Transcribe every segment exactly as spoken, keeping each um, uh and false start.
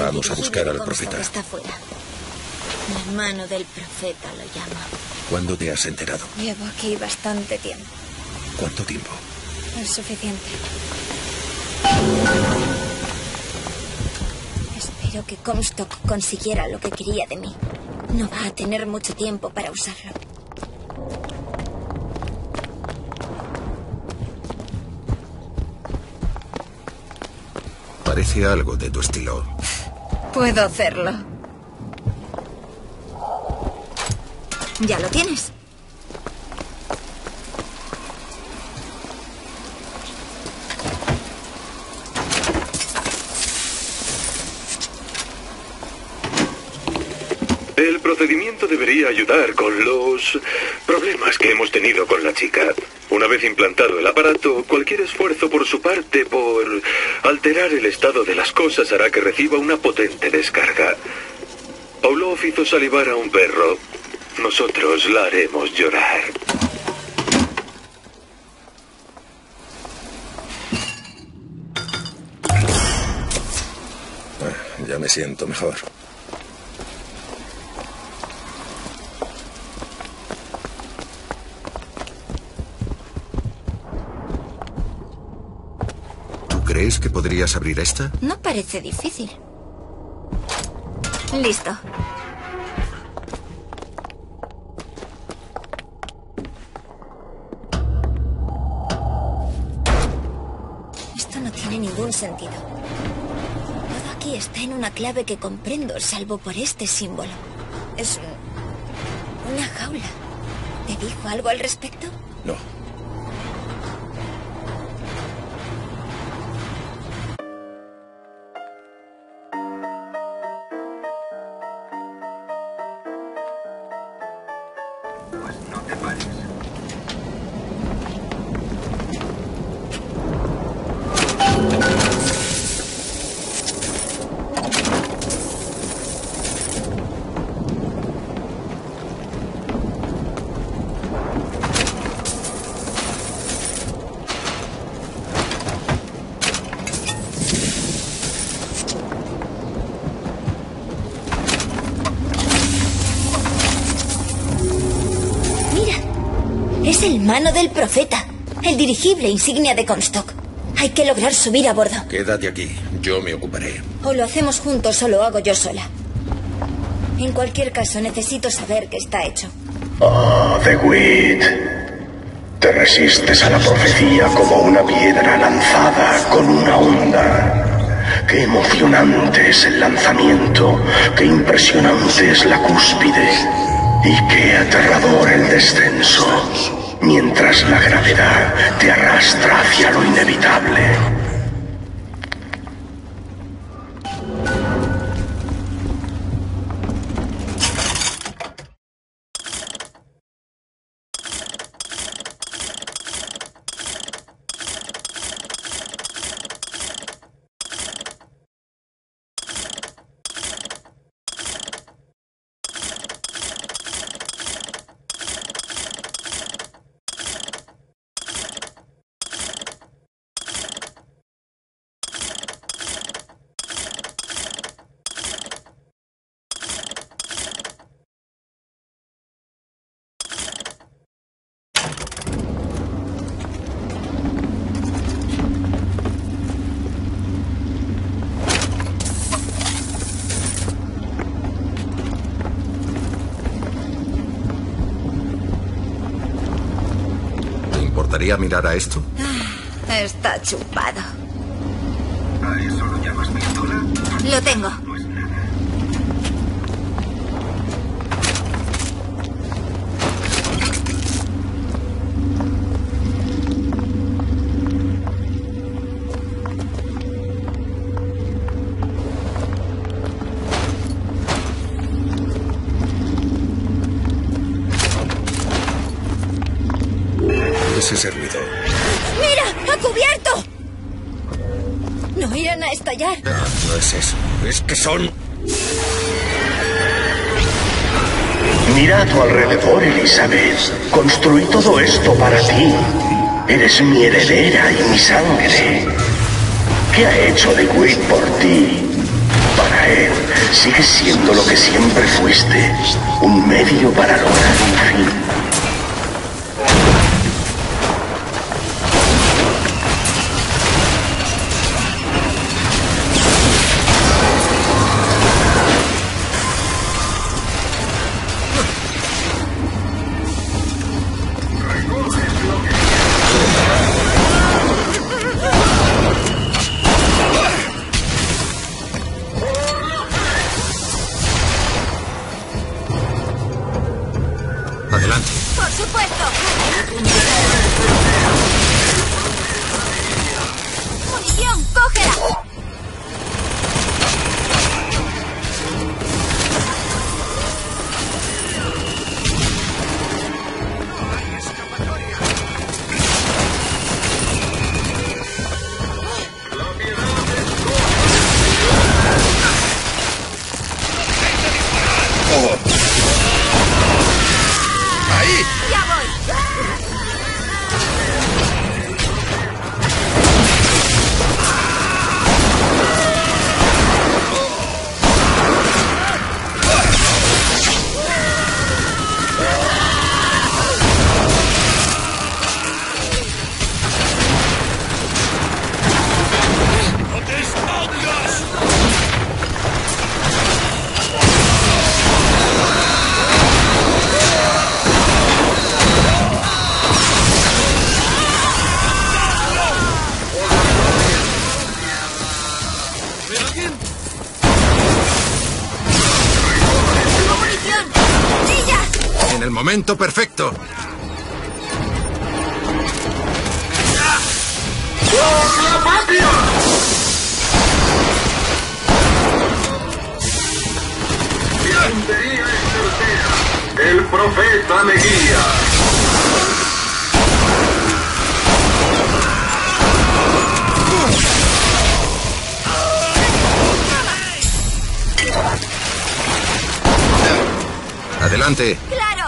Vamos a buscar al profeta. Está fuera. La mano del profeta lo llama. ¿Cuándo te has enterado? Llevo aquí bastante tiempo. ¿Cuánto tiempo? Es suficiente. Espero que Comstock consiguiera lo que quería de mí. No va a tener mucho tiempo para usarlo. Parece algo de tu estilo. Puedo hacerlo. ¿Ya lo tienes? El procedimiento debería ayudar con los problemas que hemos tenido con la chica. Una vez implantado el aparato, cualquier esfuerzo por su parte por alterar el estado de las cosas hará que reciba una potente descarga. Pavlov hizo salivar a un perro. Nosotros la haremos llorar. Ah, ya me siento mejor. ¿Crees que podrías abrir esta? No parece difícil. Listo. Esto no tiene ningún sentido. Todo aquí está en una clave que comprendo, salvo por este símbolo. Es un... una jaula. ¿Te dijo algo al respecto? No. Es el mano del profeta, el dirigible insignia de Comstock. Hay que lograr subir a bordo. Quédate aquí, yo me ocuparé. O lo hacemos juntos o lo hago yo sola. En cualquier caso, necesito saber qué está hecho. Ah, DeWitt. Te resistes a la profecía como una piedra lanzada con una onda. Qué emocionante es el lanzamiento, qué impresionante es la cúspide y qué aterrador el descenso, mientras la gravedad te arrastra hacia lo inevitable. ¿Te gustaría mirar a esto? Ah, está chupado. ¿A eso lo llamas pistola? Lo tengo. No es nada. Es ese ruido. ¡Mira! ¡Ha cubierto! No irán a estallar. No, no es eso. Es que son... Mira a tu alrededor, Elizabeth. Construí todo esto para ti. Eres mi heredera y mi sangre. ¿Qué ha hecho DeWitt por ti? Para él, sigues siendo lo que siempre fuiste, un medio para lograr un fin. Adelante. ¡Por supuesto! ¡Munición! ¡Cógela! ¡Ya voy! ¡Munición! ¡Brilla! En el momento perfecto. ¡Por la patria! Infantería extranjera. El profeta me guía. Adelante. ¡Claro!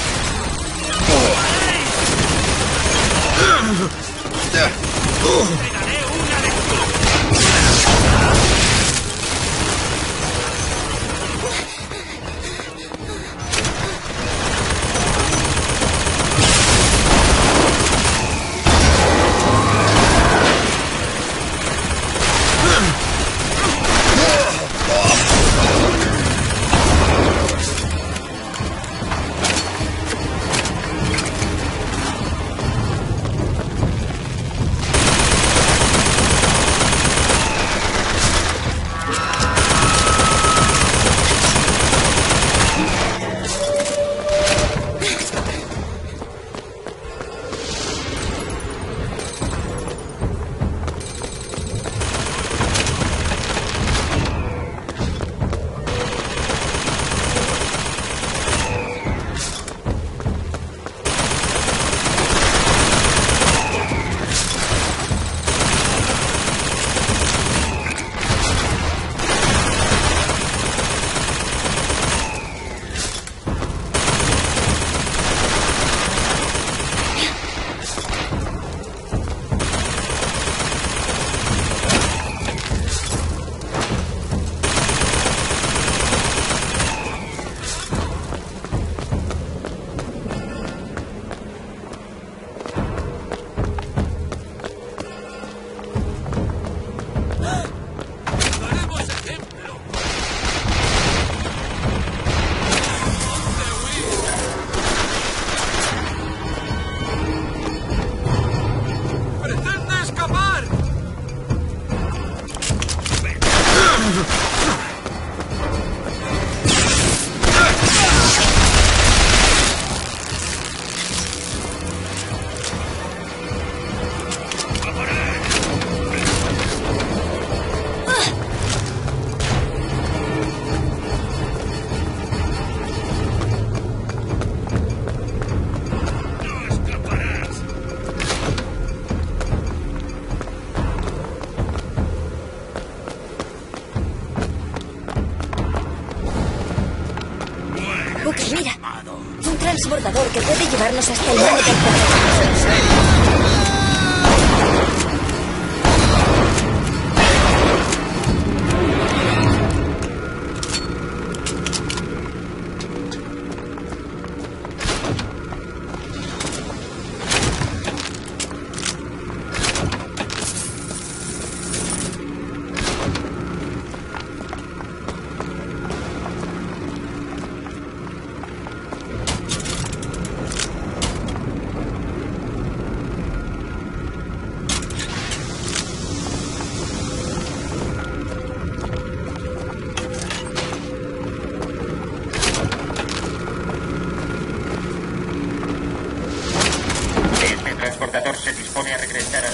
Booker, mira. Un transbordador que puede llevarnos hasta el mano del planeta.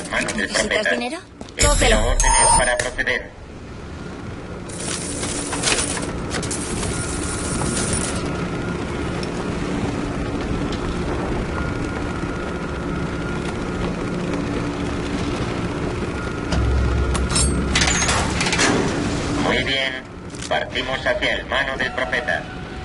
las manos del ¿Necesitas profeta. dinero? Espero Cógelo. órdenes para proceder. Muy bien. Partimos hacia el mano del profeta.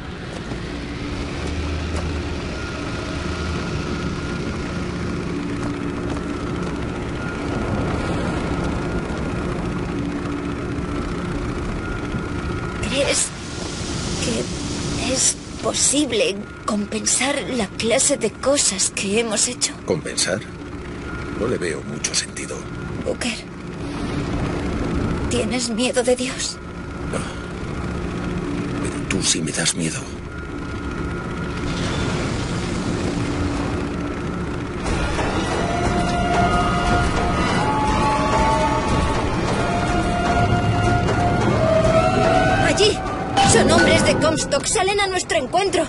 ¿Crees que es posible compensar la clase de cosas que hemos hecho? ¿Compensar? No le veo mucho sentido. Booker, ¿tienes miedo de Dios? No. Pero tú sí me das miedo. Allí. Son hombres de Comstock. Salen a nuestro encuentro.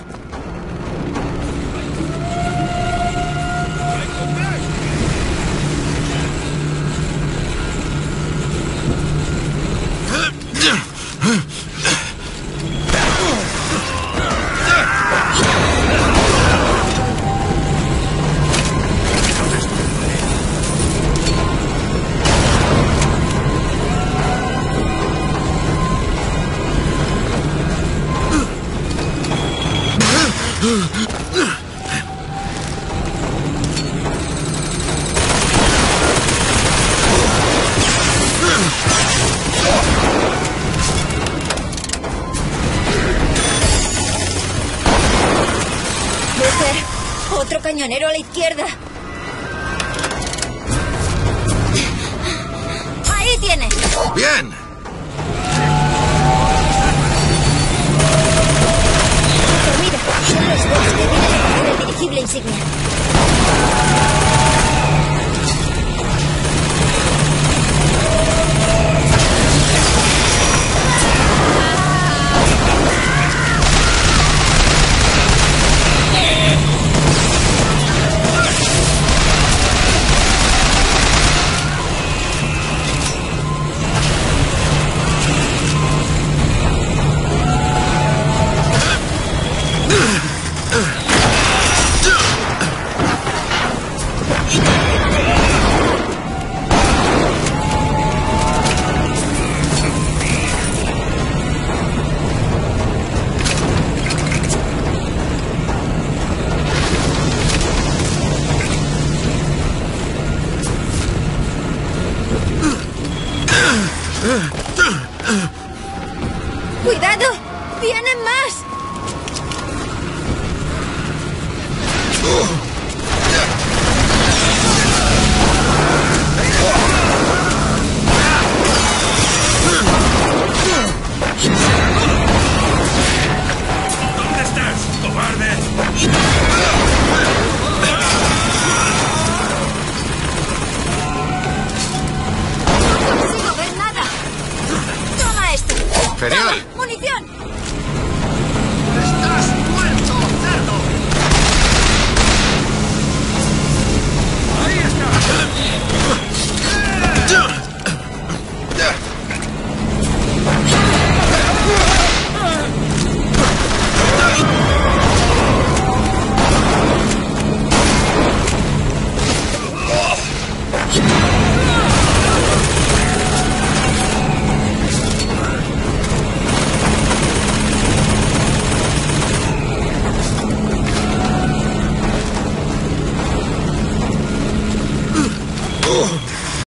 Booker, otro cañonero a la izquierda. Ahí tienes. ¡Bien! Pero mira, son los dos que vienen a coger el dirigible insignia. ¡Cuidado! ¡Vienen más! ¿Dónde estás, cobarde? ¡No consigo ver nada! ¡Toma esto! ¡Genial!